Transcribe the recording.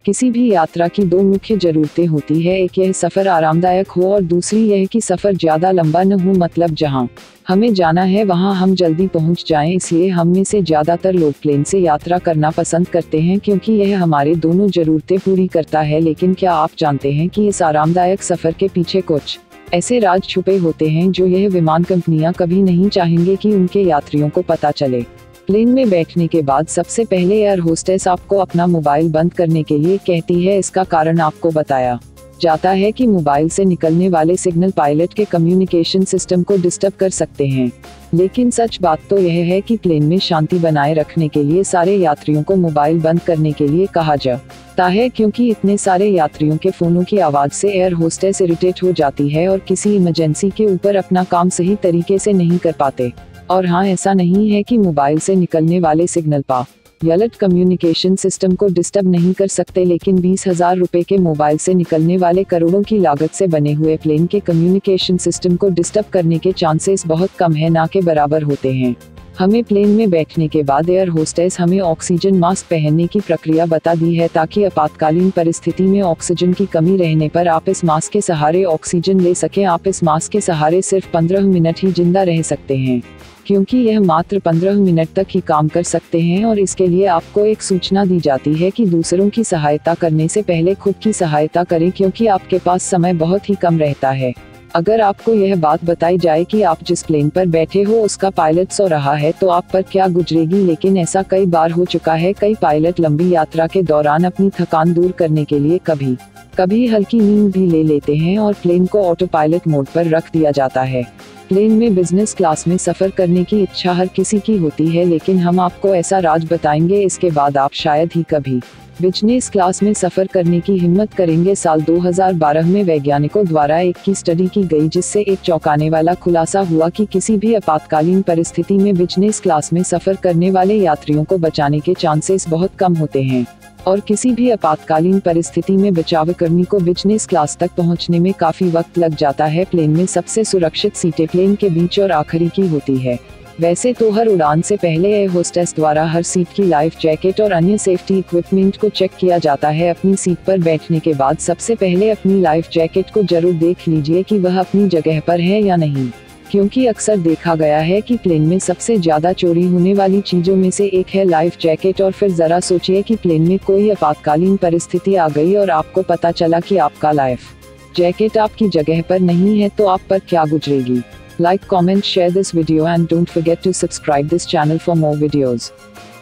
किसी भी यात्रा की दो मुख्य जरूरतें होती है, एक यह सफ़र आरामदायक हो और दूसरी यह कि सफ़र ज़्यादा लंबा न हो, मतलब जहां हमें जाना है वहां हम जल्दी पहुंच जाएं। इसलिए हम में से ज़्यादातर लोग प्लेन से यात्रा करना पसंद करते हैं क्योंकि यह हमारे दोनों ज़रूरतें पूरी करता है। लेकिन क्या आप जानते हैं कि इस आरामदायक सफ़र के पीछे कुछ ऐसे राज छुपे होते हैं जो यह विमान कंपनियां कभी नहीं चाहेंगे कि उनके यात्रियों को पता चले। प्लेन में बैठने के बाद सबसे पहले एयर होस्टेस आपको अपना मोबाइल बंद करने के लिए कहती है। इसका कारण आपको बताया जाता है कि मोबाइल से निकलने वाले सिग्नल पायलट के कम्युनिकेशन सिस्टम को डिस्टर्ब कर सकते हैं। लेकिन सच बात तो यह है कि प्लेन में शांति बनाए रखने के लिए सारे यात्रियों को मोबाइल बंद करने के लिए कहा जाता है, क्योंकि इतने सारे यात्रियों के फोनों की आवाज से एयर होस्टेस इरिटेट हो जाती है और किसी इमरजेंसी के ऊपर अपना काम सही तरीके से नहीं कर पाते। और हाँ, ऐसा नहीं है कि मोबाइल से निकलने वाले सिग्नल पायलट कम्युनिकेशन सिस्टम को डिस्टर्ब नहीं कर सकते, लेकिन 20,000 रुपए के मोबाइल से निकलने वाले करोड़ों की लागत से बने हुए प्लेन के कम्युनिकेशन सिस्टम को डिस्टर्ब करने के चांसेस बहुत कम है, ना के बराबर होते हैं। हमें प्लेन में बैठने के बाद एयर होस्टेस हमें ऑक्सीजन मास्क पहनने की प्रक्रिया बता दी है, ताकि आपातकालीन परिस्थिति में ऑक्सीजन की कमी रहने पर आप इस मास्क के सहारे ऑक्सीजन ले सकें। आप इस मास्क के सहारे सिर्फ 15 मिनट ही जिंदा रह सकते हैं, क्योंकि यह मात्र 15 मिनट तक ही काम कर सकते हैं। और इसके लिए आपको एक सूचना दी जाती है कि दूसरों की सहायता करने से पहले खुद की सहायता करें, क्योंकि आपके पास समय बहुत ही कम रहता है। अगर आपको यह बात बताई जाए कि आप जिस प्लेन पर बैठे हो उसका पायलट सो रहा है तो आप पर क्या गुजरेगी। लेकिन ऐसा कई बार हो चुका है। कई पायलट लंबी यात्रा के दौरान अपनी थकान दूर करने के लिए कभी हल्की नींद भी ले लेते हैं और प्लेन को ऑटो पायलट मोड पर रख दिया जाता है। प्लेन में बिजनेस क्लास में सफर करने की इच्छा हर किसी की होती है, लेकिन हम आपको ऐसा राज बताएंगे, इसके बाद आप शायद ही कभी बिजनेस क्लास में सफर करने की हिम्मत करेंगे। साल 2012 में वैज्ञानिकों द्वारा एक की स्टडी की गई, जिससे एक चौंकाने वाला खुलासा हुआ कि किसी भी आपातकालीन परिस्थिति में बिजनेस क्लास में सफर करने वाले यात्रियों को बचाने के चांसेस बहुत कम होते हैं। और किसी भी आपातकालीन परिस्थिति में बचावकर्मी को बिजनेस क्लास तक पहुंचने में काफी वक्त लग जाता है। प्लेन में सबसे सुरक्षित सीटें प्लेन के बीच और आखिरी की होती है। वैसे तो हर उड़ान से पहले एयर होस्टेस द्वारा हर सीट की लाइफ जैकेट और अन्य सेफ्टी इक्विपमेंट को चेक किया जाता है। अपनी सीट पर बैठने के बाद सबसे पहले अपनी लाइफ जैकेट को जरूर देख लीजिए कि वह अपनी जगह पर है या नहीं, क्योंकि अक्सर देखा गया है कि प्लेन में सबसे ज्यादा चोरी होने वाली चीजों में से एक है लाइफ जैकेट। और फिर जरा सोचिए कि प्लेन में कोई आपातकालीन परिस्थिति आ गई और आपको पता चला कि आपका लाइफ जैकेट आपकी जगह पर नहीं है, तो आप पर क्या गुजरेगी। Like, comment, share this video and don't forget to subscribe this channel for more videos.